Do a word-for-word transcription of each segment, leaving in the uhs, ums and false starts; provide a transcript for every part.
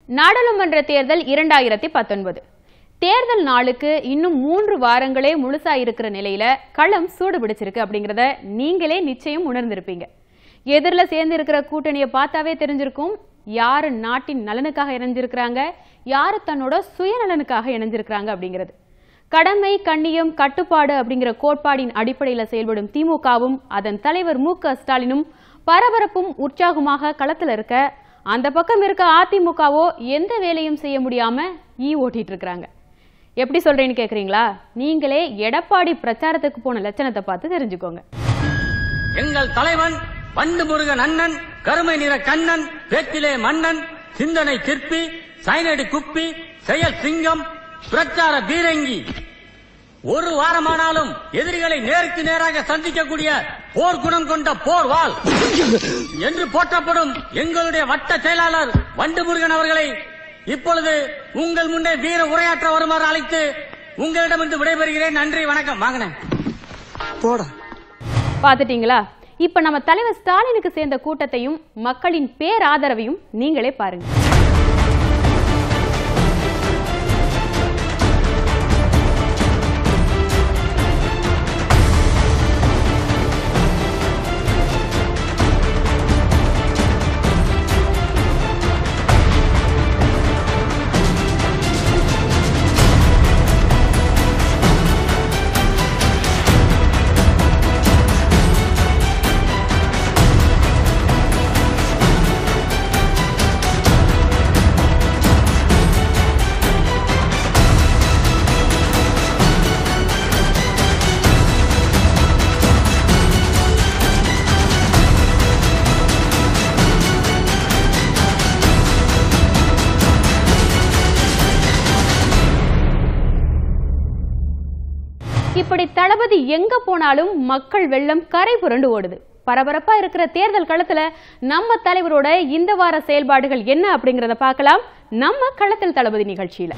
நாடாளுமன்ற தேர்தல் இரண்டாயிரத்தி பத்தொன்பது தேர்தல் நாளுக்கு இன்னும் மூன்று வாரங்களே முழுசா இருக்கிற நிலையில களம் சூடு பிடிச்சிருக்கு அப்படிங்கறத நீங்களே நிச்சயம் உணர்ந்திருப்பீங்க. எதிரில சேர்ந்து இருக்கிற கூட்டணியை பார்த்தாவே தெரிஞ்சிருக்கும் யாரு நாட்டின் நலனுக்காக இணைஞ்சிருக்கிறாங்க, யாரு தன்னோட சுயநலனுக்காக இணைஞ்சிருக்கிறாங்க அப்படிங்கிறது. கடமை, கண்ணியம், கட்டுப்பாடு அப்படிங்கிற கோட்பாடின் அடிப்படையில் செயல்படும் திமுகவும் அதன் தலைவர் மு க ஸ்டாலினும் பரபரப்பும் உற்சாகமாக களத்தில் இருக்க, அந்த பக்கம் இருக்க அதிமுகவோ எந்த வேலையும் செய்ய முடியாம ஈ ஓட்டிட்டு இருக்காங்க. எப்படி சொல்றேன்னு கேக்குறீங்களா? நீங்களே எடப்பாடி பிரச்சாரத்துக்கு போன லட்சணத்தை பார்த்து தெரிஞ்சுக்கோங்க. எங்கள் தலைவன் வண்டு முருகன் அண்ணன், கருமை நிற கண்ணன், பேச்சிலே மன்னன், சிந்தனை சிற்பி, சைனடி குப்பி, செயல் சிங்கம், பிரச்சார பீரங்கி. ஒரு வாரமானாலும் எதிரிகளை நேருக்கு நேராக சந்திக்கக்கூடிய போர் குணம் கொண்ட போர் வாள் என்று போற்றப்படும் எங்களுடைய வட்ட செயலாளர் வண்டு முருகன் அவர்களை இப்பொழுது உங்கள் முன்னே வீர உரையாற்ற வருமாறு அழைத்து உங்களிடமிருந்து விடைபெறுகிறேன். நன்றி, வணக்கம். வாங்கினேன் போட பாத்துட்டீங்களா? இப்ப நம்ம தலைவர் ஸ்டாலினுக்கு சேர்ந்த கூட்டத்தையும் மக்களின் பேராதரவையும் நீங்களே பாருங்க. இப்படி தளபதி எங்க போனாலும் மக்கள் வெள்ளம் கரை புரண்டு ஓடுது. பரபரப்பா இருக்கிற தேர்தல் களத்துல நம்ம தலைவரோட இந்த வார செயல்பாடுகள் என்ன அப்படிங்கறத பார்க்கலாம் நம்ம களத்தில் தளபதி நிகழ்ச்சியில.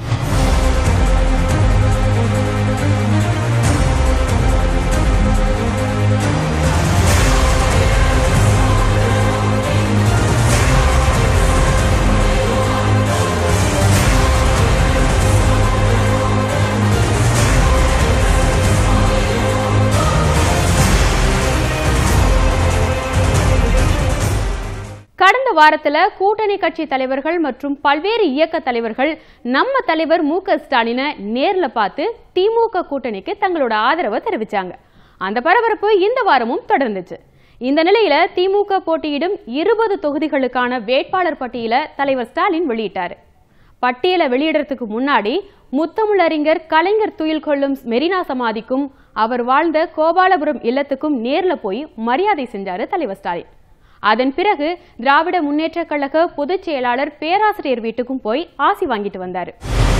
கடந்த வாரத்துல கூட்டணி கட்சி தலைவர்கள் மற்றும் பல்வேறு இயக்க தலைவர்கள் நம்ம தலைவர் மு க ஸ்டாலினை நேர்ல பார்த்து திமுக கூட்டணிக்கு தங்களோட ஆதரவை தெரிவிச்சாங்க. அந்த பரபரப்பு இந்த வாரமும் தொடர்ந்துச்சு. இந்த நிலையில திமுக போட்டியிடும் இருபது தொகுதிகளுக்கான வேட்பாளர் பட்டியலை தலைவர் ஸ்டாலின் வெளியிட்டாரு. பட்டியலை வெளியிடறதுக்கு முன்னாடி முத்தமிழறிஞர் கலைஞர் துயில் கொள்ளும் மெரினா சமாதிக்கும் அவர் வாழ்ந்த கோபாலபுரம் இல்லத்துக்கும் நேர்ல போய் மரியாதை செஞ்சாரு தலைவர் ஸ்டாலின். அதன் பிறகு திராவிட முன்னேற்ற கழக பொதுச் செயலாளர் பேராசிரியர் வீட்டுக்கும் போய் ஆசி வாங்கிட்டு வந்தாரு.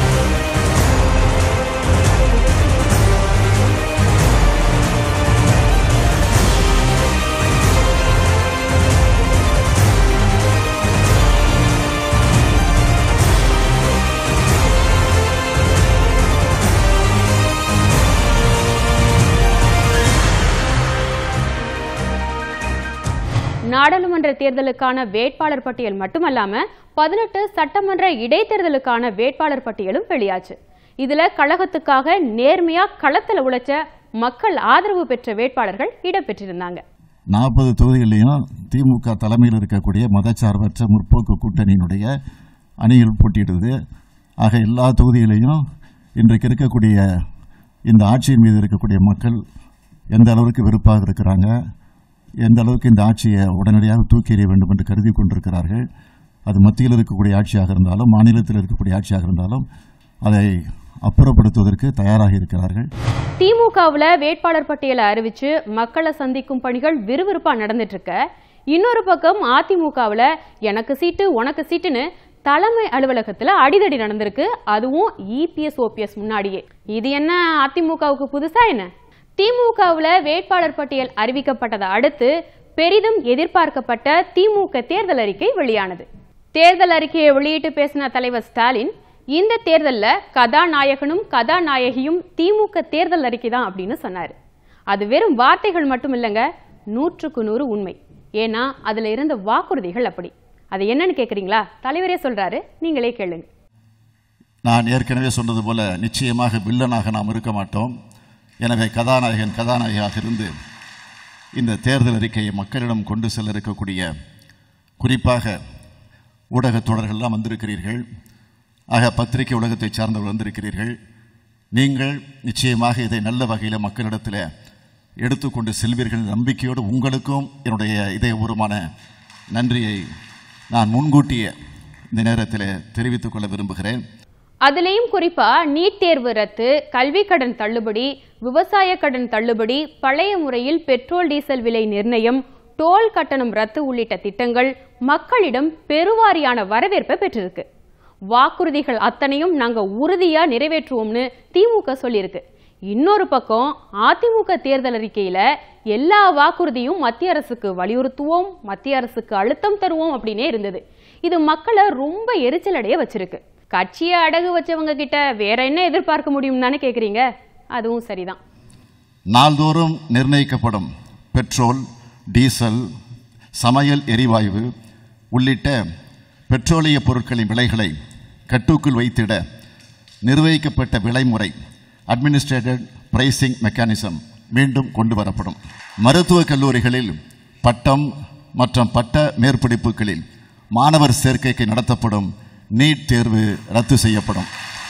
நாடாளுமன்ற தேர்தலுக்கான வேட்பாளர் பட்டியல் மட்டுமல்லாம பதினெட்டு சட்டமன்ற இடைத்தேர்தலுக்கான வேட்பாளர் பட்டியலும் வெளியாச்சு. இதுல கழகத்துக்காக நேர்மையா களத்துல உழைச்ச மக்கள் ஆதரவு பெற்ற வேட்பாளர்கள் இடம்பெற்றிருந்தாங்க. நாற்பது தொகுதிகளிலும் திமுக தலைமையில் இருக்கக்கூடிய மதச்சார்பற்ற முற்போக்கு கூட்டணியினுடைய அணிகள் போட்டியிடுது. ஆக எல்லா தொகுதிகளையும் இன்றைக்கு இருக்கக்கூடிய இந்த ஆட்சியின் மீது இருக்கக்கூடிய மக்கள் எந்த அளவுக்கு வெறுப்பாக இருக்கிறாங்க, எந்த அளவுக்கு இந்த ஆட்சியை உடனடியாக தூக்கி எறிய வேண்டும் என்று கருதி கொண்டிருக்கிறார்கள். அது மத்தியில் இருக்கக்கூடிய ஆட்சியாக இருந்தாலும் மாநிலத்தில் இருக்கக்கூடிய ஆட்சியாக இருந்தாலும் அதை அப்புறப்படுத்துவதற்கு தயாராக இருக்கிறார்கள். திமுகவில் வேட்பாளர் பட்டியலை அறிவிச்சு மக்களை சந்திக்கும் பணிகள் விறுவிறுப்பா நடந்துட்டு இருக்க, இன்னொரு பக்கம் அதிமுகவில் எனக்கு சீட்டு உனக்கு சீட்டுன்னு தலைமை அலுவலகத்தில் அடிதடி நடந்திருக்கு. அதுவும் இபிஎஸ் ஓபிஎஸ் முன்னாடியே. இது என்ன அதிமுகவுக்கு புதுசா என்ன? திமுகவில் வேட்பாளர் பட்டியல் அறிவிக்கப்பட்டதை அடுத்து பெரிதும் எதிர்பார்க்கப்பட்ட திமுக தேர்தல் அறிக்கை வெளியானது. தேர்தல் அறிக்கையை வெளியிட்டு பேசின தலைவர் ஸ்டாலின், இந்த தேர்தலில் கதாநாயகனும் கதாநாயகியும் திமுக தேர்தல் அறிக்கை தான் அப்படின்னு சொன்னார். அது வெறும் வார்த்தைகள் மட்டும் இல்லைங்க, நூற்றுக்கு நூறு உண்மை. ஏன்னா அதுல இருந்த வாக்குறுதிகள் அப்படி. அது என்னன்னு கேக்குறீங்களா? தலைவரே சொல்றாரு, நீங்களே கேளுங்க. நான் ஏற்கனவே சொன்னது போல நிச்சயமாக வில்லனாக நாம் இருக்க மாட்டோம். எனவே கதாநாயகன் கதாநாயகியாக இருந்து இந்த தேர்தல் அறிக்கையை மக்களிடம் கொண்டு செல்ல இருக்கக்கூடிய குறிப்பாக ஊடகத் தொடர்கள்லாம் வந்திருக்கிறீர்கள். ஆக பத்திரிகை உலகத்தை சார்ந்தவர்கள் வந்திருக்கிறீர்கள். நீங்கள் நிச்சயமாக இதை நல்ல வகையில் மக்களிடத்தில் எடுத்துக்கொண்டு செல்வீர்கள் நம்பிக்கையோடு உங்களுக்கும் என்னுடைய இதயபூர்வமான நன்றியை நான் முன்கூட்டிய இந்த நேரத்தில் தெரிவித்துக் கொள்ள விரும்புகிறேன். அதுலேயும் குறிப்பா நீட் தேர்வு ரத்து, கல்வி கடன் தள்ளுபடி, விவசாய கடன் தள்ளுபடி, பழைய முறையில் பெட்ரோல் டீசல் விலை நிர்ணயம், டோல் கட்டணம் ரத்து உள்ளிட்ட திட்டங்கள் மக்களிடம் பெருவாரியான வரவேற்பை பெற்றிருக்கு. வாக்குறுதிகள் அத்தனையும் நாங்க உறுதியா நிறைவேற்றுவோம்னு திமுக சொல்லியிருக்கு. இன்னொரு பக்கம் அதிமுக தேர்தல் அறிக்கையில எல்லா வாக்குறுதியும் மத்திய அரசுக்கு வலியுறுத்துவோம், மத்திய அரசுக்கு அழுத்தம் தருவோம் அப்படின்னே இருந்தது. இது மக்களை ரொம்ப எரிச்சல் அடைய வச்சிருக்கு. கட்சியை அடகு வச்சவங்க கிட்ட வேற என்ன எதிர்பார்க்க முடியும் தானே கேக்குறீங்க? அதுவும் சரிதான். நாள்தோறும் நிர்ணயிக்கப்படும் பெட்ரோல், டீசல், சமையல் எரிவாயு உள்ளிட்ட பெட்ரோலிய பொருட்களின் விலைகளை கட்டுக்குள் வைத்திட நிர்வகிக்கப்பட்ட விலைமுறை அட்மினிஸ்ட்ரேட்டட் பிரைசிங் மெக்கானிசம் மீண்டும் கொண்டு வரப்படும். மருத்துவக் கல்லூரிகளில் பட்டம் மற்றும் பட்ட மேற்படிப்புகளில் மாணவர் சேர்க்கைக்கு நடத்தப்படும் நீட் தேர்வு ரத்து செய்யப்படும்.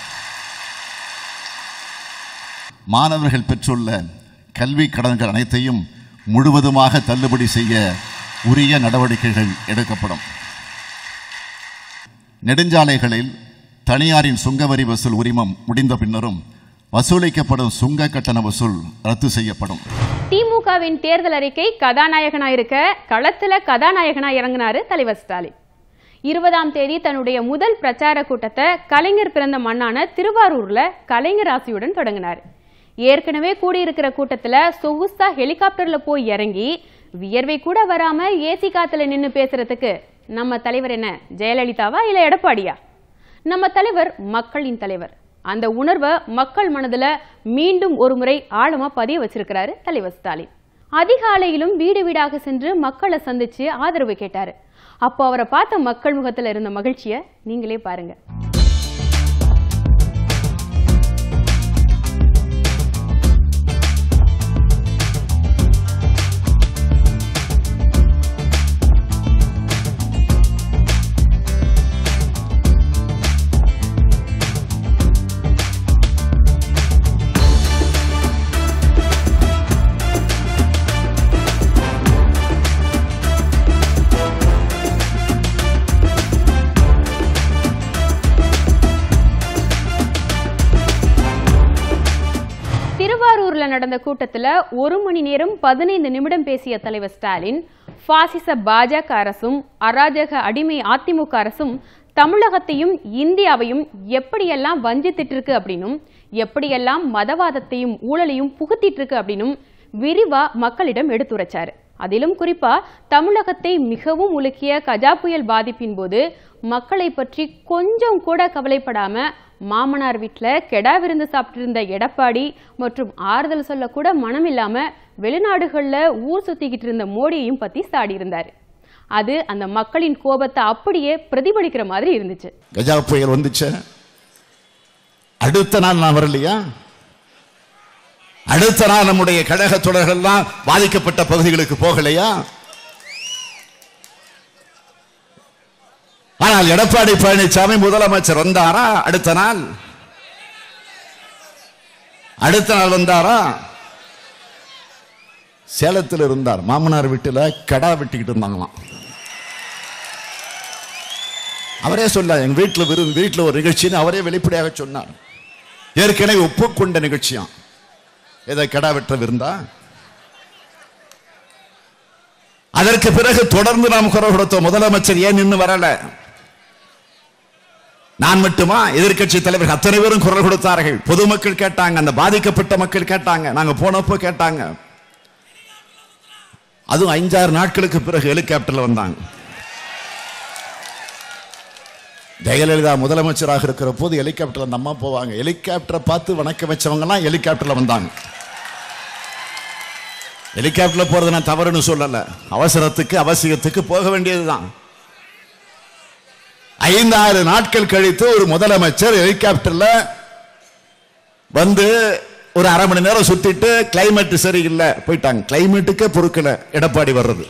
மாணவர்கள் பெற்றுள்ள கல்வி கடன்கள் அனைத்தையும் முழுவதுமாக தள்ளுபடி செய்ய உரிய நடவடிக்கைகள் எடுக்கப்படும். நெடுஞ்சாலைகளில் தனியாரின் சுங்கவரி வசூல் உரிமம் முடிந்த பின்னரும் வசூலிக்கப்படும் சுங்க கட்டண வசூல் ரத்து செய்யப்படும். திமுகவின் தேர்தல் அறிக்கை கதாநாயகனாயிருக்க களத்துல கதாநாயகனா இறங்கினாரு தலைவர் ஸ்டாலின். இருபதாம் தேதி தன்னுடைய முதல் பிரச்சார கூட்டத்தை கலைஞர் பிறந்த மண்ணான திருவாரூர்ல கலைஞர் ஆசியுடன் தொடங்கினார். ஏற்கனவே கூடியிருக்கிற கூட்டத்துல சொகுசா ஹெலிகாப்டர்ல போய் இறங்கி வியர்வை கூட வராம ஏசி காத்துல நின்னு பேசுறதுக்கு நம்ம தலைவர் என்ன ஜெயலலிதாவா இல்ல எடப்பாடியா? நம்ம தலைவர் மக்களின் தலைவர். அந்த உணர்வை மக்கள் மனதுல மீண்டும் ஒரு முறை ஆழமா பதிய வச்சிருக்கிறாரு தலைவர் ஸ்டாலின். அதிகாலையிலும் வீடு வீடாக சென்று மக்களை சந்திச்சு ஆதரவு கேட்டாரு. அப்போ அவரை பார்த்த மக்கள் முகத்துல இருந்த மகிழ்ச்சியை நீங்களே பாருங்க. திருவாரூர்ல நடந்த கூட்டத்துல ஒரு மணி நேரம் பதினைந்து நிமிடம் பேசிய தலைவர் ஸ்டாலின், பாசிச பாஜக அரசும் அராஜக அடிமை அதிமுக அரசும் தமிழகத்தையும் இந்தியாவையும் எப்படியெல்லாம் வஞ்சித்திட்டு இருக்கு அப்படின்னும் எப்படியெல்லாம் மதவாதத்தையும் ஊழலையும் புகுத்திட்டு இருக்கு அப்படின்னும் விரிவா மக்களிடம் எடுத்துரைச்சாரு. அதிலும் குறிப்பா தமிழகத்தை மிகவும் உலுக்கிய கஜா புயல் பாதிப்பின் போது மக்களை பற்றி கொஞ்சம் கூட கவலைப்படாம மாமனார் வீட்டில் கெடா விருந்து சாப்பிட்டு இருந்த எடப்பாடி மற்றும் ஆறுதல் சொல்ல கூட மனம் இல்லாம வெளிநாடுகள்ல ஊர் சுத்திக்கிட்டு இருந்த மோடியையும் பத்தி சாடி இருந்தாரு. அது அந்த மக்களின் கோபத்தை அப்படியே பிரதிபலிக்கிற மாதிரி இருந்துச்சு. கஜா புயல் வந்துச்சு, அடுத்த நாள் நான் வரலையா? அடுத்த நாள் நம்முடைய கழக தொடர்கள்லாம் பாதிக்கப்பட்ட பகுதிகளுக்கு போகலையா? ஆனால் எடப்பாடி பழனிசாமி முதலமைச்சர் வந்தாரா? அடுத்த நாள் அடுத்த நாள் வந்தாரா? சேலத்தில் இருந்தார். மாமனார் வீட்டில் கடா வெட்டிக்கிட்டு இருந்தாங்களாம். அவரே சொன்னார், எங்க வீட்டில் விருந்து வீட்டில் ஒரு நிகழ்ச்சின்னு அவரே வெளிப்படையாக சொன்னார். ஏற்கனவே ஒப்புக்கொண்ட நிகழ்ச்சியாம். எதை கடா வெட்ட விருந்தா? அதற்கு பிறகு தொடர்ந்து நாம் குரல் கொடுத்தோம். முதலமைச்சர் ஏன் இன்னும் வரல? நான் மட்டுமா? எதிர்கட்சி தலைவர்கள் அத்தனை பேரும் குரல் கொடுத்தார்கள். பொதுமக்கள் கேட்டாங்க, அந்த பாதிக்கப்பட்ட மக்கள் கேட்டாங்க, நாங்க போனப்போ கேட்டாங்க. அதுவும் ஐந்தாறு நாட்களுக்கு பிறகு ஹெலிகாப்டர்ல வந்தாங்க. ஜெயலலிதா முதலமைச்சராக இருக்கிற போது ஹெலிகாப்டர்ல அந்த அம்மா போவாங்க. ஹெலிகாப்டரை பார்த்து வணக்கம் வச்சவங்க எல்லாம் ஹெலிகாப்டர்ல வந்தாங்க. ஹெலிகாப்டர்ல போறது நான் தவறுன்னு சொல்லல, அவசரத்துக்கு அவசியத்துக்கு போக வேண்டியதுதான். ஐந்தாறு நாட்கள் கழித்து ஒரு முதலமைச்சர் ஹெலிகாப்டர்ல வந்து ஒரு அரை மணி நேரம் சுத்திட்டு கிளைமேட் சரியில்லை போயிட்டாங்க. கிளைமேட்டுக்கே பொறுக்கல எடப்பாடி வர்றது.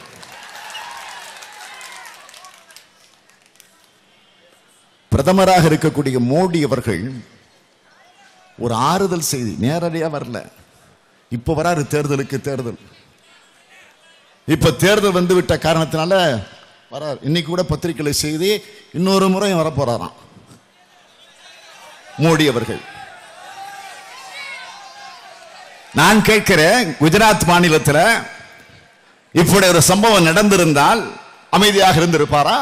பிரதமராக இருக்கக்கூடிய மோடி அவர்கள் ஒரு ஆறுதல் செய்தி நேரடியா வரல. இப்ப வராரு தேர்தலுக்கு. தேர்தல் இப்ப தேர்தல் வந்து விட்ட காரணத்தினால வராரு. இன்னைக்கு கூட பத்திரிகையில செய்தி இன்னொரு முறை வர போறாராம் மோடி அவர்கள். நான் கேட்கிறேன், குஜராத் மாநிலத்தில் இப்படி ஒரு சம்பவம் நடந்திருந்தால் அமைதியாக இருந்திருப்பாரா?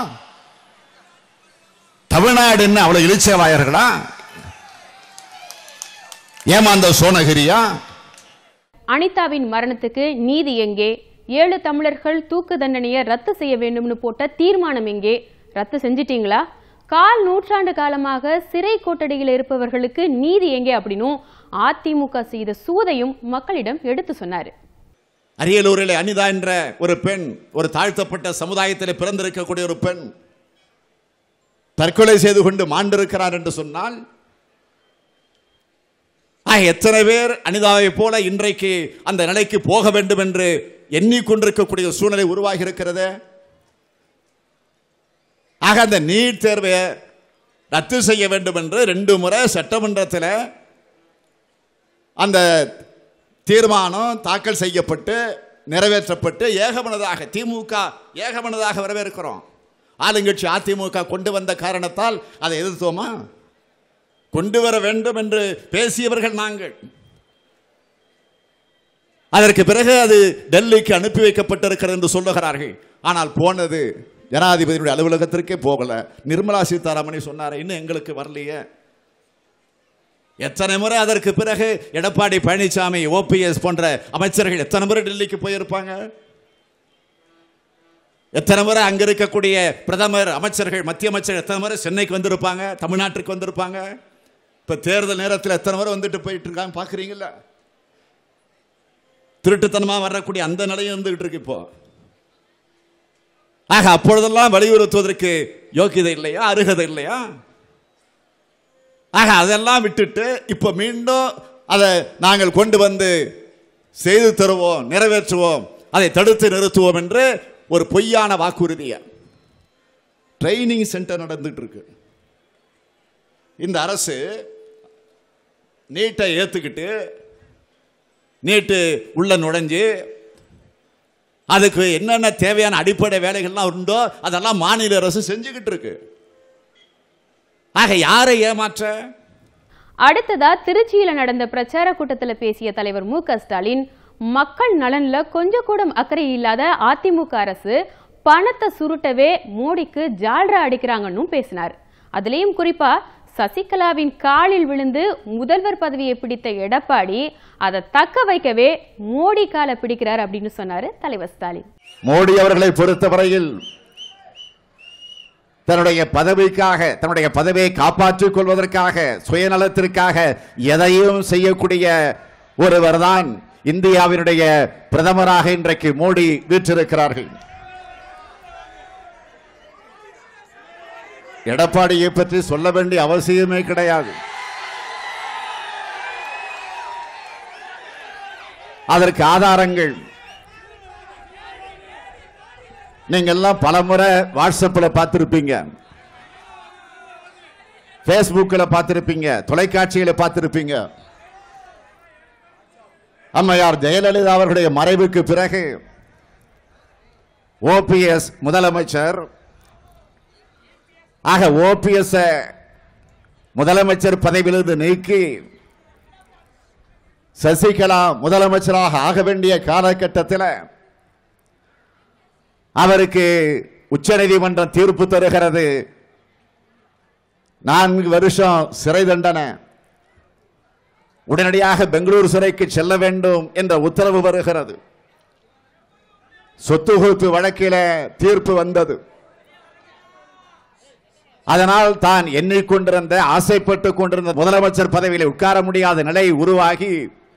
தமிழ்நாடு என்ன அவ்வளவு இழிச்சவாயர்களா? ஏமாந்த சோனகிரியா? அனிதாவின் மரணத்துக்கு நீதி எங்கே? ஏழு தமிழர்கள் தூக்கு தண்டனையை ரத்து செய்ய வேண்டும்னு போட்ட தீர்மானம் எங்கே? ரத்து செஞ்சிட்டீங்களா? கால் நூற்றாண்டு காலமாக சிறை கொட்டடியில் இருப்பவர்களுக்கு நீதி எங்கே அப்படின்னும் அதிமுக செய்த சூதையும் மக்களிடம் எடுத்து சொன்னார். அரியலூரில் அனிதா என்ற ஒரு பெண், ஒரு தாழ்த்தப்பட்ட சமுதாயத்தில் பிறந்திருக்கக்கூடிய ஒரு பெண் தற்கொலை செய்து கொண்டு மாண்டிருக்கிறார் என்று சொன்னால் எத்தனை பேர் அனிதாவை போல இன்றைக்கு அந்த நிலைக்கு போக வேண்டும் என்று எண்ணிக்கொண்டிருக்கக்கூடிய சூழ்நிலை உருவாகி இருக்கிறது. ஆக அந்த நீட் தேர்வை ரத்து செய்ய வேண்டும் என்று ரெண்டு முறை சட்டமன்றத்தில் அந்த தீர்மானம் தாக்கல் செய்யப்பட்டு நிறைவேற்றப்பட்டு ஏகமனதாக திமுக ஏகமனதாக வரவேற்கிறோம். ஆளுங்கட்சி அதிமுக கொண்டு வந்த காரணத்தால் அதை எதிர்த்தோமா? கொண்டு வர வேண்டும் என்று பேசியவர்கள் நாங்கள். அதற்கு பிறகு அது டெல்லிக்கு அனுப்பி வைக்கப்பட்டிருக்கிறது என்று சொல்லுகிறார்கள். ஆனால் போனது ஜனாதிபதியுடைய அலுவலகத்திற்கே போகல. நிர்மலா சீதாராமன் சொன்னார், இன்னும் எங்களுக்கு வரலையே. எத்தனை முறை அதற்கு பிறகு எடப்பாடி பழனிசாமி, ஓபிஎஸ் போன்ற அமைச்சர்கள் எத்தனை முறை டெல்லிக்கு போயிருப்பாங்க? எத்தனை முறை அங்க இருக்கக்கூடிய பிரதமர், அமைச்சர்கள், மத்திய அமைச்சர்கள் எத்தனை முறை சென்னைக்கு வந்திருப்பாங்க, தமிழ்நாட்டுக்கு வந்திருப்பாங்க. இப்ப தேர்தல் நேரத்தில் எத்தனை முறை வந்துட்டு போயிட்டு இருக்காங்க பாக்குறீங்கல்ல. திருட்டுத்தனமா வரக்கூடிய அந்த நிலையம் இருந்துகிட்டு இருக்கு இப்போ. ஆக அப்பொழுதெல்லாம் வலியுறுத்துவதற்கு யோக்கியதை இல்லையா, அருகதை இல்லையா? ஆக அதெல்லாம் விட்டுட்டு இப்ப மீண்டும் அதை நாங்கள் கொண்டு வந்து செய்து தருவோம், நிறைவேற்றுவோம், அதை தடுத்து நிறுத்துவோம் என்று ஒரு பொய்யான வாக்குறுதிய ட்ரைனிங் சென்டர் நடந்துட்டு இருக்கு. இந்த அரசு நீட்டை ஏத்துக்கிட்டு நீட்டு உள்ள நுழைஞ்சு அதுக்கு என்னென்ன தேவையான அடிப்படை வேலைகள்லாம் உண்டோ அதெல்லாம் மாநில அரசு செஞ்சுக்கிட்டு இருக்கு. ஆக யாரை ஏமாற்ற? அடுத்ததா திருச்சியில நடந்த பிரச்சார கூட்டத்தில் பேசிய தலைவர் மு க ஸ்டாலின், மக்கள் நலன்ல கொஞ்சம் கூட அக்கறை இல்லாத அதிமுக அரசு பணத்தை சுருட்டவே மோடிக்கு ஜால்ரா அடிக்கிறாங்கன்னு பேசினார். அதுலயும் குறிப்பா சசிகலாவின் காலில் விழுந்து முதல்வர் பதவியை பிடித்த எடப்பாடி அதை தக்க வைக்கவே மோடி காலை பிடிக்கிறார் அப்படின்னு சொன்னாரு தலைவர் ஸ்டாலின். மோடி அவர்களை பொறுத்தவரையில் தன்னுடைய பதவிக்காக, தன்னுடைய பதவியை காப்பாற்றிக் கொள்வதற்காக, சுயநலத்திற்காக எதையும் செய்யக்கூடிய ஒருவர் தான் இந்தியாவினுடைய பிரதமராக இன்றைக்கு மோடி வீற்றிருக்கிறார்கள். எடப்பாடியை பற்றி சொல்ல வேண்டிய அவசியமே கிடையாது. அதற்கு ஆதாரங்கள் நீங்க எல்லாம் பல முறை வாட்ஸ்அப்பில் பார்த்திருப்பீங்க, பேஸ்புக்கில் பார்த்திருப்பீங்க, தொலைக்காட்சியில பார்த்திருப்பீங்க. அம்மையார் ஜெயலலிதா அவர்களுடைய மறைவுக்கு பிறகு ஓபிஎஸ் முதலமைச்சர். ஆக ஓபிஎஸ் முதலமைச்சர் பதவியிலிருந்து நீக்கி சசிகலா முதலமைச்சராக ஆக வேண்டிய காலகட்டத்தில் அவருக்கு உச்சநீதிமன்றம் தீர்ப்பு தருகிறது, நான்கு வருஷம் சிறை தண்டனை, உடனடியாக பெங்களூர் சிறைக்கு செல்ல வேண்டும் என்ற உத்தரவு வருகிறது. சொத்து குவிப்பு வழக்கில் தீர்ப்பு வந்தது. அதனால் தான் எண்ணிக்கொண்டிருந்த, ஆசைப்பட்டுக் கொண்டிருந்த முதலமைச்சர் பதவியில் உட்கார முடியாத நிலை உருவாகி,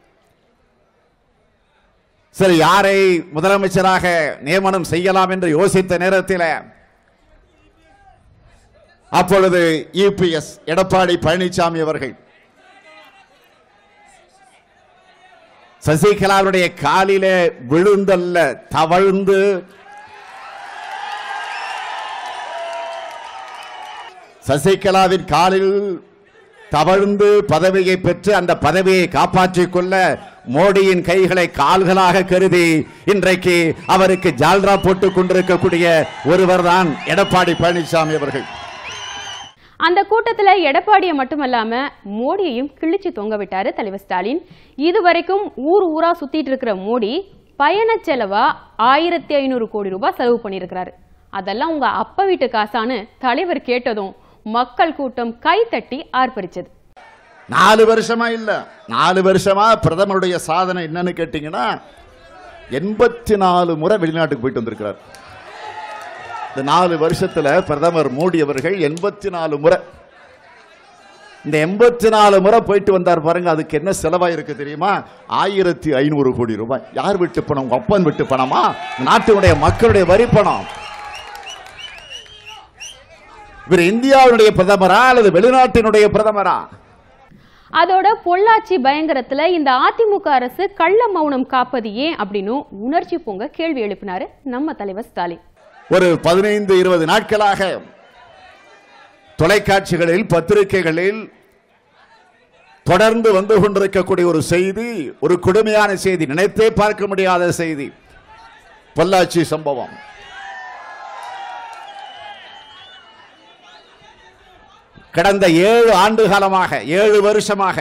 சரி யாரை முதலமைச்சராக நியமனம் செய்யலாம் என்று யோசித்த நேரத்தில் அப்பொழுது இபிஎஸ் எடப்பாடி பழனிசாமி அவர்கள் சசிகலாவுடைய காலிலே விழுந்தல்ல தவழ்ந்து சசிகலாவின் காலில் தவழ்ந்து பதவியை பெற்று அந்த பதவியை காப்பாற்றிக் கொள்ள மோடியின் கைகளை கால்களாக கருதி இன்றைக்கு அவருக்கு ஜால்ரா போட்டுக் கொண்டிருக்கக்கூடிய ஒருவர் தான் எடப்பாடி பழனிசாமி அவர்கள். அந்த கூட்டத்துல எடப்பாடியை மட்டுமல்லாம மோடியையும் கிழிச்சு தொங்க விட்டாரு தலைவர் ஸ்டாலின். இதுவரைக்கும் ஊர் ஊரா சுத்திட்டு இருக்கிற மோடி பயண செலவா ஆயிரத்தி ஐநூறு கோடி ரூபாய் செலவு பண்ணிருக்கிறாரு. அதெல்லாம் உங்க அப்பா வீட்டு காசான்னு தலைவர் கேட்டதும் மக்கள் கூட்டம் கை தட்டி ஆர்ப்பரிச்சது. நாலு வருஷமா இல்ல நாலு வருஷமா பிரதமருடைய சாதனை என்னன்னு கேட்டீங்கன்னா எண்பத்தி நாலு முறை வெளிநாட்டுக்கு போயிட்டு வந்திருக்கிறார். இந்த நாலு வருஷத்துல பிரதமர் மோடி அவர்கள் எண்பத்தி நாலு முறை இந்த எண்பத்தி நாலு முறை போயிட்டு வந்தார் பாருங்க. அதுக்கு என்ன செலவாயிருக்கு தெரியுமா? ஆயிரத்தி ஐநூறு கோடி ரூபாய். யார் விட்டு பணம்? உங்க அப்பன் விட்டு பணமா? நாட்டினுடைய மக்களுடைய வரி பணம். இவர் இந்தியாவுடைய பிரதமரா அல்லது வெளிநாட்டினுடைய பிரதமரா? அதோட பொள்ளாச்சி பயங்கரத்துல இந்த அதிமுக அரசு கள்ள மௌனம் காப்பது ஏன் அப்படின்னு உணர்ச்சி பொங்க கேள்வி எழுப்பினாரு நம்ம தலைவர் ஸ்டாலின். ஒரு பதினைந்து இருபது நாட்களாக தொலைக்காட்சிகளில் பத்திரிகைகளில் தொடர்ந்து வந்து கொண்டிருக்கக்கூடிய ஒரு செய்தி, ஒரு கொடுமையான செய்தி, நினைத்தே பார்க்க முடியாத செய்தி. பொள்ளாச்சி சம்பவம். கடந்த ஏழு ஆண்டு காலமாக ஏழு வருஷமாக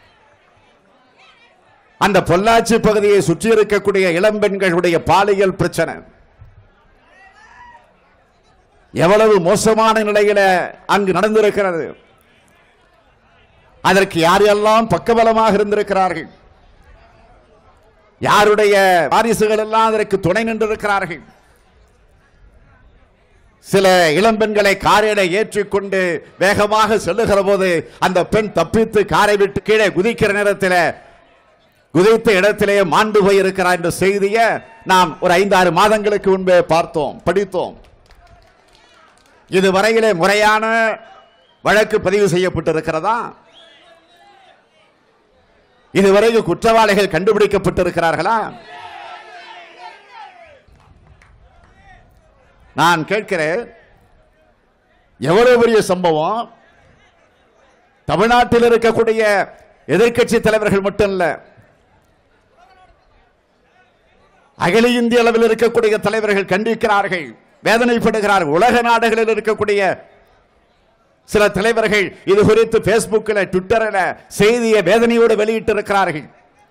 அந்த பொள்ளாச்சி பகுதியை சுற்றி இருக்கக்கூடிய இளம்பெண்களுடைய பாலியல் பிரச்சனை எவ்வளவு மோசமான நிலையில அங்கு நடந்திருக்கிறது. அதற்கு யாரெல்லாம் பக்கபலமாக இருந்திருக்கிறார்கள், யாருடைய வாரிசுகள் எல்லாம் அதற்கு துணை நின்றிருக்கிறார்கள். சில இளம்பெண்களை காரில ஏற்றிக்கொண்டு வேகமாக செல்லுகிற போது அந்த பெண் தப்பித்து காரை விட்டு கீழே குதிக்கிற நேரத்தில் குதித்த இடத்திலே மாண்டு போயிருக்கிறார் என்ற செய்தியை நாம் ஒரு ஐந்தாறு மாதங்களுக்கு முன்பே பார்த்தோம், படித்தோம். இதுவரையிலே முறையான வழக்கு பதிவு செய்யப்பட்டிருக்கிறதா? இதுவரையில் குற்றவாளிகள் கண்டுபிடிக்கப்பட்டிருக்கிறார்களா? நான் கேட்கிறேன், எவ்வளவு பெரிய சம்பவம். தமிழ்நாட்டில் இருக்கக்கூடிய எதிர்க்கட்சி தலைவர்கள் மட்டும் இல்ல, அகில இந்திய அளவில் இருக்கக்கூடிய தலைவர்கள் கண்டிக்கிறார்கள், வேதனைப்படுகிறார்கள். உலக நாடுகளில் இருக்கக்கூடிய சில தலைவர்கள் இது குறித்து பேஸ்புக்கில் ட்விட்டரில் செய்தியை வேதனையோடு வெளியிட்டு இருக்கிறார்கள்.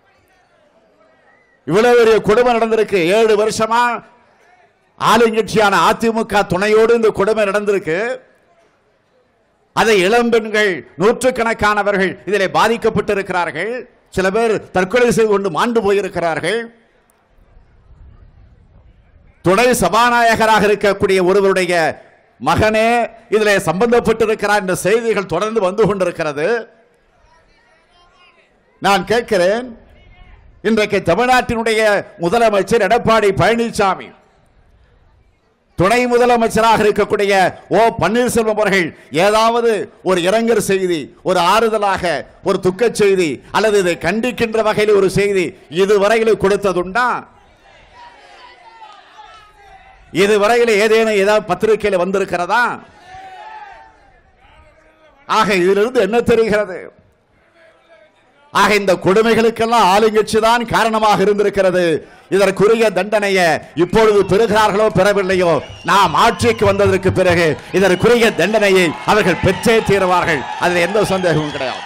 இவ்வளவு பெரிய கொடுமை நடந்திருக்கு. ஏழு வருஷமா ஆளுங்கட்சியான அதிமுக துணையோடு இந்த கொடுமை நடந்திருக்கு. அதை இளம்பெண்கள் நூற்றுக்கணக்கானவர்கள் இதில் பாதிக்கப்பட்டிருக்கிறார்கள். சில பேர் தற்கொலை செய்து கொண்டு மாண்டு போயிருக்கிறார்கள். துணை சபாநாயகராக இருக்கக்கூடிய ஒருவருடைய மகனே இதில் சம்பந்தப்பட்டிருக்கிறார் என்ற செய்திகள் தொடர்ந்து வந்து கொண்டிருக்கிறது. நான் கேட்கிறேன், இன்றைக்கு தமிழ்நாட்டினுடைய முதலமைச்சர் எடப்பாடி பழனிசாமி, துணை முதலமைச்சராக இருக்கக்கூடிய ஓ பன்னீர்செல்வம் அவர்கள் ஏதாவது ஒரு இரங்கல் செய்தி, ஒரு ஆறுதலாக ஒரு துக்க செய்தி அல்லது இதை கண்டிக்கின்ற வகையில் ஒரு செய்தி இதுவரையில் கொடுத்ததுண்டா? இதுவரையில் ஏதேனும் ஏதாவது பத்திரிகையில் வந்திருக்கிறதா? ஆக இதிலிருந்து என்ன தெரிகிறது? ஆக இந்த கொடுமைகளுக்கெல்லாம் ஆளுங்கட்சி தான் காரணமாக இருந்திருக்கிறது. இதற்குரிய தண்டனையை இப்பொழுது பெறுகிறார்களோ பெறவில்லையோ, நாம் ஆட்சிக்கு வந்ததற்கு பிறகு இதற்குரிய தண்டனையை அவர்கள் பெற்றே தீருவார்கள். அதில் எந்த சந்தேகமும் கிடையாது.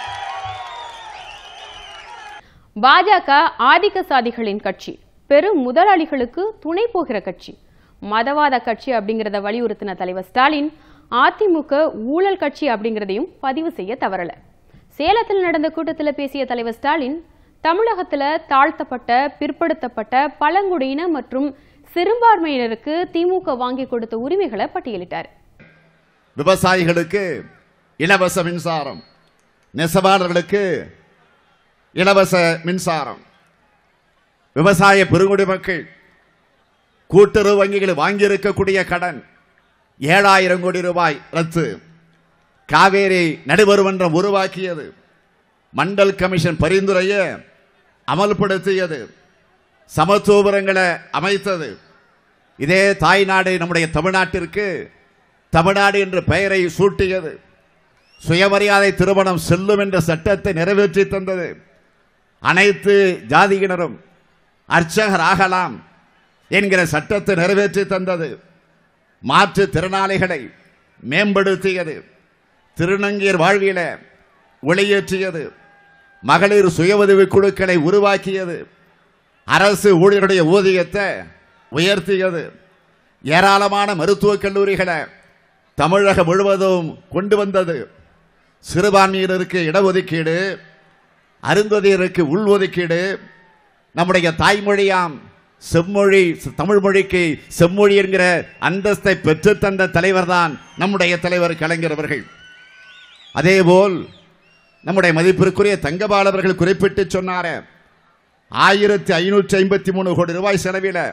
பாஜக ஆதிக்க சாதிகளின் கட்சி, பெரும் முதலாளிகளுக்கு துணை போகிற கட்சி, மதவாத கட்சி அப்படிங்கறத வலியுறுத்தின தலைவர் ஸ்டாலின் அதிமுக ஊழல் கட்சி அப்படிங்கறதையும் பதிவு செய்ய தவறல. சேலத்தில் நடந்த கூட்டத்தில் பேசிய தலைவர் ஸ்டாலின் தமிழகத்தில் தாழ்த்தப்பட்ட பிற்படுத்தப்பட்ட பழங்குடியின மற்றும் சிறுபான்மையினருக்கு திமுக வாங்கி கொடுத்த உரிமைகளை பட்டியலிட்டார். விவசாயிகளுக்கு இலவச மின்சாரம், நெசவாளர்களுக்கு இலவச மின்சாரம், விவசாய பெருங்குடி மக்கள் கூட்டுறவு வங்கிகள் வாங்கியிருக்கக்கூடிய கடன் ஏழாயிரம் கோடி ரூபாய் ரத்து, காவேரி நடுவர்மன்றம் உருவாக்கியது, மண்டல் கமிஷன் பரிந்துரையை அமல்படுத்தியது, சமத்துவபுரங்களை அமைத்தது. இதே தாய்நாடு நம்முடைய தமிழ்நாட்டிற்கு தமிழ்நாடு என்ற பெயரை சூட்டியது. சுயமரியாதை திருமணம் செல்லும் என்ற சட்டத்தை நிறைவேற்றி தந்தது. அனைத்து ஜாதியினரும் அர்ச்சகர் ஆகலாம் என்கிற சட்டத்தை நிறைவேற்றி தந்தது. மாற்றுத் திறனாளிகளை மேம்படுத்தியது. திருநங்கையர் வாழ்வில ஒளியேற்றியது. மகளிர் சுய உதவி குழுக்களை உருவாக்கியது. அரசு ஊழியருடைய ஊதியத்தை உயர்த்தியது. ஏராளமான மருத்துவக் கல்லூரிகளை தமிழகம் முழுவதும் கொண்டு வந்தது. சிறுபான்மையினருக்கு இடஒதுக்கீடு, அருந்ததியருக்கு உள்ஒதுக்கீடு, நம்முடைய தாய்மொழியாம் செம்மொழி தமிழ் மொழிக்கு செம்மொழி என்கிற அந்தஸ்தை பெற்று தந்த தலைவர் தான் நம்முடைய தலைவர் கலைஞர் அவர்கள். அதேபோல் நம்முடைய மதிப்பிற்குரிய தங்கபால் அவர்கள் குறிப்பிட்டு சொன்னார ஆயிரத்தி ஐநூற்றி ஐம்பத்தி மூணு கோடி ரூபாய் செலவில்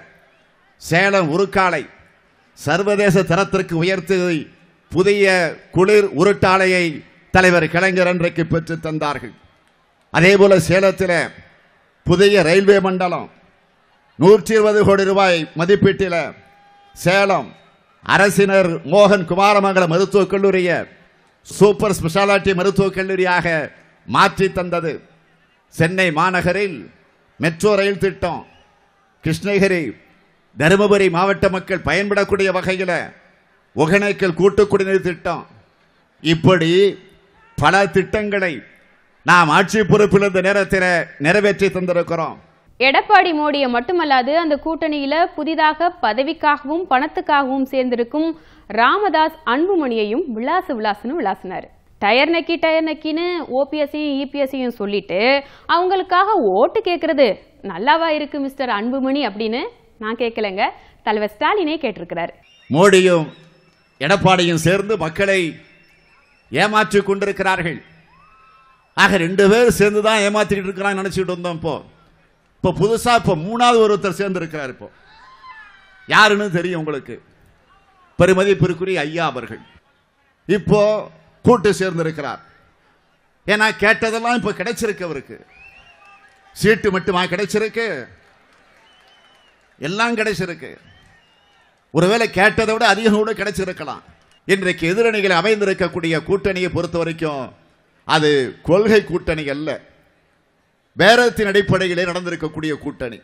சேலம் உருக்காலை சர்வதேச தரத்திற்கு உயர்த்தி புதிய குளிர் உருட்டாலையை தலைவர் கலைஞர் அன்றைக்கு பெற்று தந்தார்கள். அதேபோல சேலத்தில் புதிய ரயில்வே மண்டலம் நூற்றி இருபது கோடி ரூபாய் மதிப்பீட்டில் சேலம் அரசினர் மோகன் குமாரமங்கல மருத்துவக் கல்லூரியை சூப்பர் ஸ்பெஷாலிட்டி மருத்துவக் கல்லூரியாக மாற்றி தந்தது. சென்னை மாநகரில் மெட்ரோ ரயில் திட்டம், கிருஷ்ணகிரி தருமபுரி மாவட்ட மக்கள் பயன்படக்கூடிய வகையில் ஒகேனக்கல் கூட்டு குடிநீர் திட்டம், இப்படி பல திட்டங்களை நாம் ஆட்சி பொறுப்பில் இருந்த நேரத்தில் நிறைவேற்றி தந்திருக்கிறோம். எடப்பாடி மோடியை மட்டுமல்லாது அந்த கூட்டணியில புதிதாக பதவிக்காகவும் பணத்துக்காகவும் சேர்ந்திருக்கும் ராமதாஸ் அன்புமணியையும் விளாசு விளாசுன்னு விளாசினாரு. டயர் நக்கி டயர் நக்கின்னு ஓபிஎஸ்ஸையும் இபிஎஸ்ஸையும் சொல்லிட்டு அவங்களுக்காக ஓட்டு கேட்கறது நல்லாவா இருக்கு மிஸ்டர் அன்புமணி அப்படின்னு நான் கேட்கலங்க, தலைவர் ஸ்டாலினே கேட்டிருக்கிறாரு. மோடியும் எடப்பாடியும் சேர்ந்து மக்களை ஏமாற்றி கொண்டிருக்கிறார்கள். ஆக ரெண்டு பேர் சேர்ந்து தான் ஏமாத்திட்டு இருக்கிறாங்க நினைச்சிட்டு வந்தோம். இப்போ இப்போ புதுசா இப்போ மூணாவது ஒருத்தர் சேர்ந்து இருக்கிறார். இப்போ யாருன்னு தெரியும் உங்களுக்கு, பெருமதிப்பிற்குரிய ஐயா அவர்கள் இப்போ கூட்டு சேர்ந்திருக்கிறார். ஏன்னா கேட்டதெல்லாம் இப்ப கிடைச்சிருக்கு. அவருக்கு சீட்டு மட்டுமா கிடைச்சிருக்கு? எல்லாம் கிடைச்சிருக்கு. ஒருவேளை கேட்டதை விட அதிகம் கூட கிடைச்சிருக்கலாம். இன்றைக்கு எதிரணிகளை அமைந்திருக்கக்கூடிய கூட்டணியை பொறுத்த வரைக்கும் அது கொள்கை கூட்டணி அல்ல, பேரத்தின் அடிப்படையிலே நடந்திருக்கக்கூடிய கூட்டணி.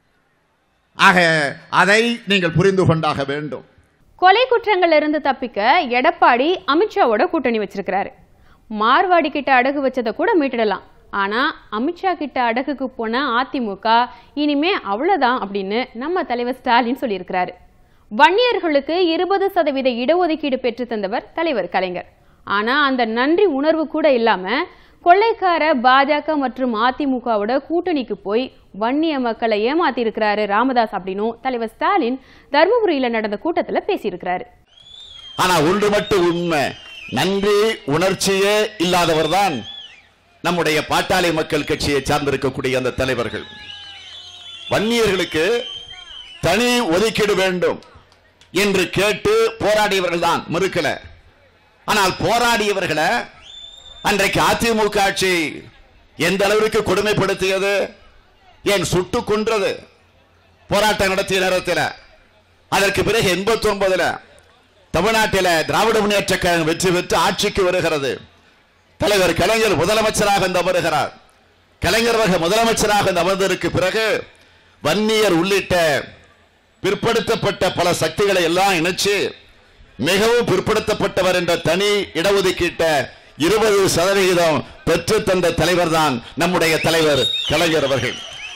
ஆக அதை நீங்கள் புரிந்து கொண்டாக வேண்டும். கொலை குற்றங்கள் இருந்து தப்பிக்க எடப்பாடி அமித்ஷாவோட கூட்டணி வச்சிருக்கிறாரு. மார்வாடி கிட்ட அடகு வச்சதை கூட மீட்டிடலாம். ஆனா அமித்ஷா கிட்ட அடகுக்கு போன அதிமுக இனிமே அவ்வளவுதான் அப்படின்னு நம்ம தலைவர் ஸ்டாலின் சொல்லியிருக்கிறாரு. வன்னியர்களுக்கு இருபது சதவீத இடஒதுக்கீடு பெற்று தந்தவர் தலைவர் கலைஞர். ஆனா அந்த நன்றி உணர்வு கூட இல்லாம கொள்ளைக்கார பாஜக மற்றும் அதிமுகவோட கூட்டணிக்கு போய் வன்னிய மக்களை ஏமாத்தி இருக்கிறாரு ராமதாஸ் அப்படின்னும் தலைவர் ஸ்டாலின் தர்மபுரியில நடந்த கூட்டத்தில் பேசியிருக்கிறாரு. ஆனா ஒன்று மட்டும் உண்மை, நன்றி உணர்ச்சியே இல்லாதவர் தான் நம்முடைய பாட்டாளி மக்கள் கட்சியை சார்ந்திருக்கக்கூடிய அந்த தலைவர்கள். வன்னியர்களுக்கு தனி ஒதுக்கீடு வேண்டும் என்று கேட்டு போராடியவர்கள் தான், மறுக்கல. ஆனால் போராடியவர்களை அன்றைக்கு அதிமுக ஆட்சி எந்த அளவிற்கு கொடுமைப்படுத்தியது, ஏன் சுட்டு கொன்றது. போராட்டம் நடத்திய நேரத்தில் அதற்கு பிறகு எண்பத்தி ஒன்பதுல தமிழ்நாட்டில் திராவிட முன்னேற்ற கழகம் வெற்றி பெற்று ஆட்சிக்கு வருகிறது. தலைவர் கலைஞர் முதலமைச்சராக அமர்கிறார். கலைஞர் முதலமைச்சராக அமர்ந்ததற்கு பிறகு வன்னியர் உள்ளிட்ட பிற்படுத்தப்பட்ட பல சக்திகளை எல்லாம் இணைச்சு மிகவும் பிற்படுத்தப்பட்டவர் என்ற தனி இடஒதுக்கீட்ட இருபது சதவிகிதம் பெற்று தந்த தலைவர் தான் நம்முடைய தலைவர் கலைஞர் அவர்கள்.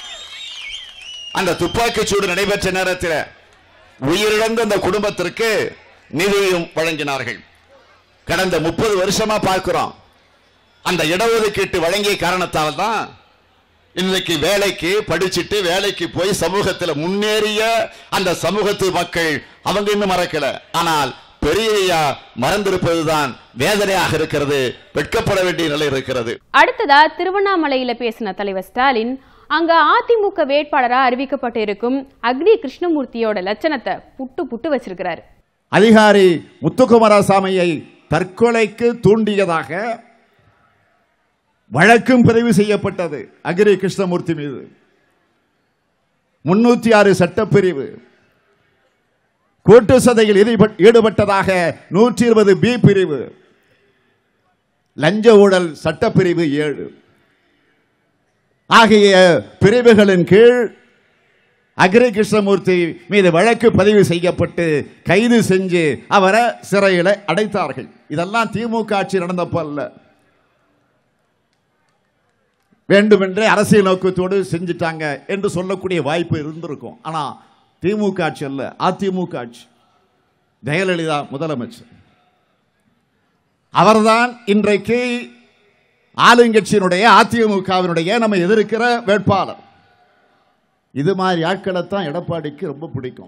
அந்த துப்பாக்கி சூடு நடைபெற்ற நேரத்தில் உயிரிழந்த அந்த குடும்பத்திற்கு நிதியும் வழங்கினார்கள். கடந்த முப்பது வருஷமா பார்க்கிறோம். அந்த இடஒதுக்கீட்டு வழங்கிய காரணத்தால் தான் இன்றைக்கு வேலைக்கு படிச்சுட்டு வேலைக்கு போய் சமூகத்தில் முன்னேறிய அந்த சமூகத்து மக்கள் அவங்க இன்னும் மறக்கல. ஆனால் பெரிய மறந்திருப்பதுதான் வேதனையாக இருக்கிறது, வெட்கப்பட வேண்டிய நிலை இருக்கிறது. அடுத்ததா திருவண்ணாமலையில பேசின தலைவர் ஸ்டாலின் அங்க அதிமுக வேட்பாளரா அறிவிக்கப்பட்டு இருக்கும் அக்னி கிருஷ்ணமூர்த்தியோட லட்சணத்தை புட்டு புட்டு வச்சிருக்கிறாரு. அதிகாரி முத்துக்குமாரசாமியை தற்கொலைக்கு தூண்டியதாக வழக்கும் பதிவு செய்யப்பட்டது அக்ரி கிருஷ்ணமூர்த்தி மீது. முன்னூத்தி ஆறு சட்டப்பிரிவு, கூட்டு சதையில் ஈடுபட்டதாக நூற்றி இருபது பி பிரிவு, லஞ்ச ஊழல் சட்டப்பிரிவு ஏழு ஆகிய பிரிவுகளின் கீழ் அக்ரி கிருஷ்ணமூர்த்தி மீது வழக்கு பதிவு செய்யப்பட்டு கைது செஞ்சு அவரை சிறையில் அடைத்தார்கள். இதெல்லாம் திமுக ஆட்சி நடந்தப்போ அல்ல, வேண்டுமென்றே அரசியல் நோக்கத்தோடு செஞ்சிட்டாங்க என்று சொல்லக்கூடிய வாய்ப்பு இருந்திருக்கும். ஆனா திமுக ஆட்சி அல்ல, அதிமுக ஆட்சி. ஜெயலலிதா முதலமைச்சர், அவர்தான் இன்றைக்கு ஆளுங்கட்சியினுடைய அதிமுகவினுடைய நம்ம எதிர்க்கிற வேட்பாளர். இது மாதிரி ஆட்களைத்தான் எடப்பாடிக்கு ரொம்ப பிடிக்கும்.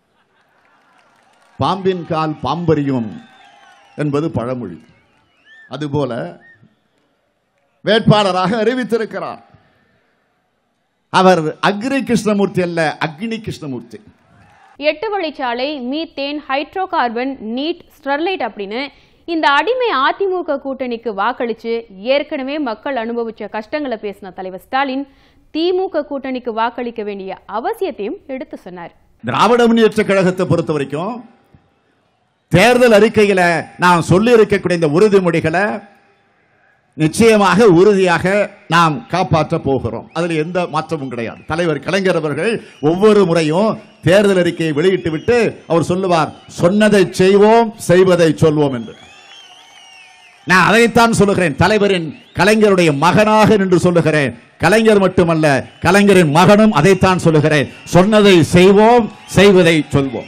பாம்பின் கால் பாம்பரியும் என்பது பழமொழி. அதுபோல வேட்பாளராக அறிவித்திருக்கிறார். அவர் அக்ரி கிருஷ்ணமூர்த்தி அல்ல, அக்னி கிருஷ்ணமூர்த்தி. எட்டு வழிச்சாலை, methane, hydrocarbon, NEET, Sterlite அப்படின்னு இந்த அடிமை அதிமுக கூட்டணிக்கு வாக்களிச்சு ஏற்கனவே மக்கள் அனுபவிச்ச கஷ்டங்களை பேசின தலைவர் ஸ்டாலின் திமுக கூட்டணிக்கு வாக்களிக்க வேண்டிய அவசியத்தையும் எடுத்து சொன்னார். திராவிட முன்னேற்ற கழகத்தை பொறுத்த வரைக்கும் தேர்தல் அறிக்கையில நாம் சொல்லி இருக்கக்கூடிய இந்த உறுதிமொழிகளை நிச்சயமாக உறுதியாக நாம் காப்பாற்ற போகிறோம். அதில் எந்த மாற்றமும் கிடையாது. தலைவர் கலைஞர் அவர்கள் ஒவ்வொரு முறையும் தேர்தல் அறிக்கையை வெளியிட்டு விட்டு அவர் சொல்லுவார், சொன்னதை செய்வோம், செய்வதை சொல்வோம் என்று. நான் அதைத்தான் சொல்லுகிறேன். தலைவரின் கலைஞருடைய மகனாக நின்று சொல்லுகிறேன். கலைஞர் மட்டுமல்ல, கலைஞரின் மகனும் அதைத்தான் சொல்லுகிறேன். சொன்னதை செய்வோம், செய்வதை சொல்வோம்.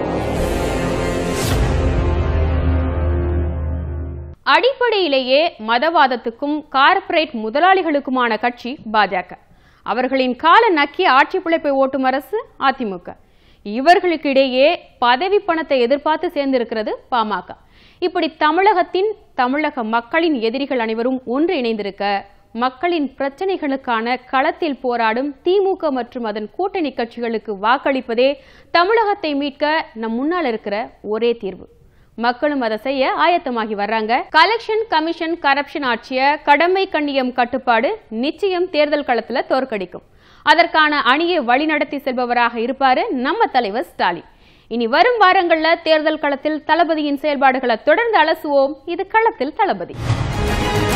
அடிப்படையிலேயே மதவாதத்துக்கும் கார்ப்பரேட் முதலாளிகளுக்குமான கட்சி பாஜக. அவர்களின் கால நக்கி ஆட்சி பிழைப்பை ஓட்டும் அரசு அதிமுக. இவர்களுக்கு இடையே பதவி பணத்தை எதிர்பார்த்து சேர்ந்திருக்கிறது பாமக. இப்படி தமிழகத்தின் தமிழக மக்களின் எதிரிகள் அனைவரும் ஒன்று இணைந்திருக்க, மக்களின் பிரச்சனைகளுக்கான களத்தில் போராடும் திமுக மற்றும் அதன் கூட்டணி கட்சிகளுக்கு வாக்களிப்பதே தமிழகத்தை மீட்க நம் முன்னால் இருக்கிற ஒரே தீர்வு. மக்களும் அதை செய்ய ஆயத்தமாகி வர்றாங்க. கலெக்ஷன் கமிஷன் கரப்ஷன் ஆட்சிய கடமை கண்ணியம் கட்டுப்பாடு நிச்சயம் தேர்தல் களத்துல தோற்கடிக்கும். அதற்கான அணியை வழிநடத்தி செல்பவராக இருப்பாரு நம்ம தலைவர் ஸ்டாலின். இனி வரும் வாரங்கள்ல தேர்தல் களத்தில் தளபதியின் செயல்பாடுகளை தொடர்ந்து அலசுவோம். இது களத்தில் தளபதி.